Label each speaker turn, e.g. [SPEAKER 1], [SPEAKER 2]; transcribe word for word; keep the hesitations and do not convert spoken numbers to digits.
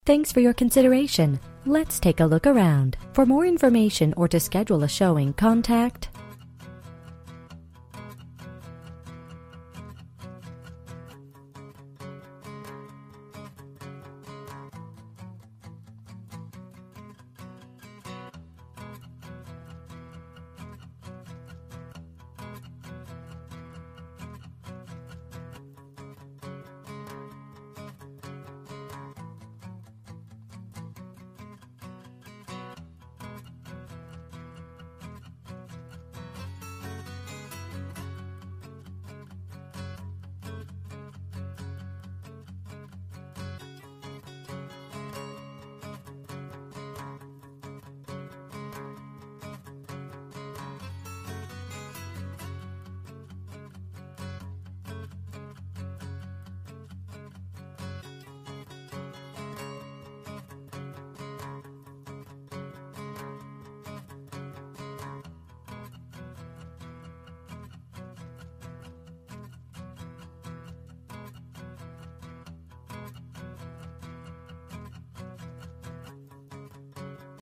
[SPEAKER 1] Thanks for your consideration. Let's take a look around. For more information or to schedule a showing, contact